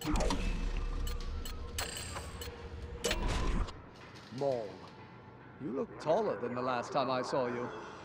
Maul, you look taller than the last time I saw you.